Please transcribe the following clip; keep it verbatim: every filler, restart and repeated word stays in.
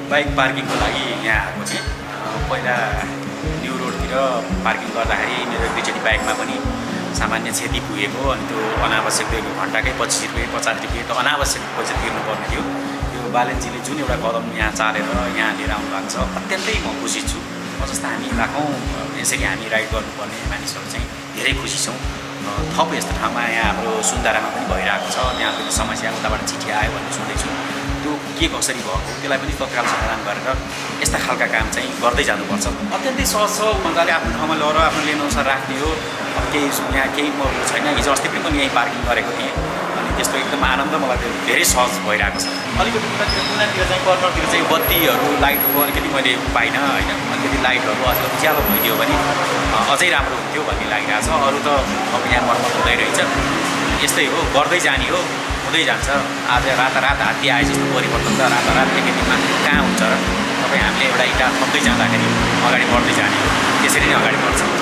Bike पार्किङको लागि यहाँ आएको थिएँ। पहिला न्यु रोडतिर पार्किङ गर्दाखेरि मेरो दुईचोटि बाइकमा पनि सामान्य क्षति पुगेको, अनि त्यो अनावश्यक त्यो घन्टाकै पच्चिस रुपियाँ पचास रुपियाँ त अनावश्यक पैसा तिर्नुपर्ने थियो। त्यो बालेनजीले जुन एउटा कदम यहाँ चालेर यहाँ लिएर आउनु भएको छ, अत्यन्तै म खुसी छु। म जस्तो हामी लाखौँ यसरी हामी राइड गर्नुपर्ने मानिसहरू चाहिँ धेरै खुसी छौँ। थप यस्तो ठाउँमा यहाँ हाम्रो सुन्दारामा पनि भइरहेको छ, त्यहाँ पनि समस्या उताबाट चिठी आयो भन्ने सुन्दैछु। त्यो के कसरी भएको त्यसलाई पनि तत्काल समाधान गरेर यस्ता खालका काम चाहिँ गर्दै जानुपर्छ। अत्यन्तै सहज छ, मजाले आफ्नो ठाउँमा लगेर आफ्नो लेन अनुसार राख्ने हो। अब केही यहाँ केही म छैन। हिजो अस्ति पनि मैले यहीँ पार्किङ गरेको थिएँ, अनि त्यस्तो एकदम आनन्द मलाई त्यो धेरै सहज भइरहेको छ। अलिकति कुनातिर कुनातिर चाहिँ कर्नरतिर चाहिँ बत्तीहरू लाइटहरू अलिकति मैले पाइनँ होइन, अलिकति लाइटहरू अझ उज्यालो भइदियो भने अझै राम्रो हुन्थ्यो भन्ने लागिरहेको छ। अरू त अब यहाँ मर्मत हुँदै रहेछ, यस्तै हो, गर्दै जाने हो, हुँदै जान्छ। आज रातारात हात्ती आए जस्तो परिवर्तन त रातारात एकै दिनमा कहाँ हुन्छ र? तपाईँ हामीले एउटा इँटा थप्दै जाँदाखेरि अगाडि बढ्दै जाने हो, त्यसरी नै अगाडि बढ्छ।